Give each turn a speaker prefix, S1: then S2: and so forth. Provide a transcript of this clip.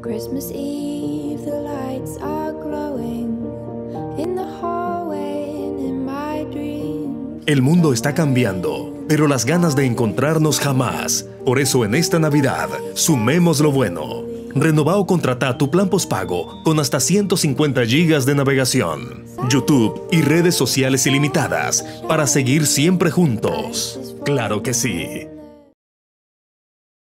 S1: Christmas Eve, the lights are glowing in the hallway and in my dreams.
S2: El mundo está cambiando, pero las ganas de encontrarnos jamás. Por eso en esta Navidad, sumemos lo bueno. Renová o contratá tu plan postpago con hasta 150 gigas de navegación, YouTube y redes sociales ilimitadas para seguir siempre juntos. ¡Claro que sí!